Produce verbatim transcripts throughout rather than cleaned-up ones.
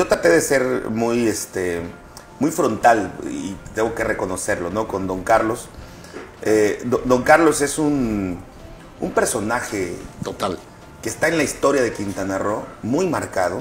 yo traté de ser muy, este, muy frontal y tengo que reconocerlo, ¿no? Con don Carlos. Eh, do, don Carlos es un, un personaje total que está en la historia de Quintana Roo, muy marcado.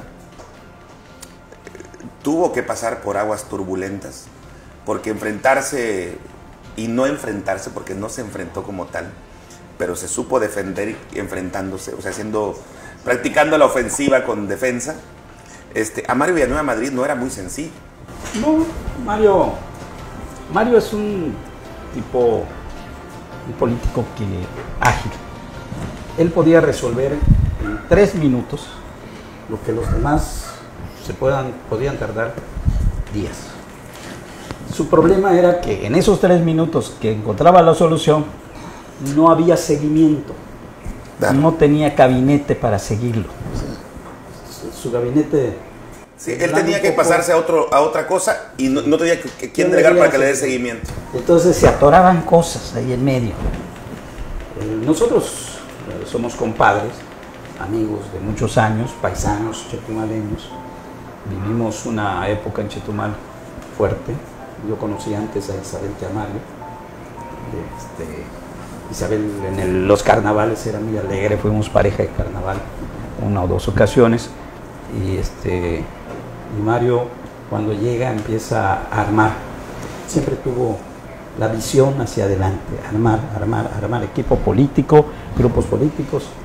Tuvo que pasar por aguas turbulentas, porque enfrentarse y no enfrentarse, porque no se enfrentó como tal, pero se supo defender enfrentándose, o sea, haciendo, practicando la ofensiva con defensa. Este, a Mario Villanueva Madrid no era muy sencillo. No, Mario, Mario es un tipo, un político que ágil. Él podía resolver en tres minutos lo que los demás se puedan, podían tardar días. Su problema era que en esos tres minutos que encontraba la solución, no había seguimiento. Claro. No tenía gabinete para seguirlo. Su, su gabinete... Sí, él tenía que pasarse a, otro, a otra cosa y no, no tenía que, que quién delegar para que le dé seguimiento. Entonces se atoraban cosas ahí en medio. Eh, nosotros eh, somos compadres, amigos de muchos años, paisanos chetumaleños. Vivimos una época en Chetumal fuerte. Yo conocí antes a Isabel Tamayo. Este, Isabel en el, los carnavales era muy alegre, fuimos pareja de carnaval una o dos ocasiones. Y, este, y Mario, cuando llega, empieza a armar. Siempre tuvo la visión hacia adelante, armar, armar, armar equipo político, grupos políticos.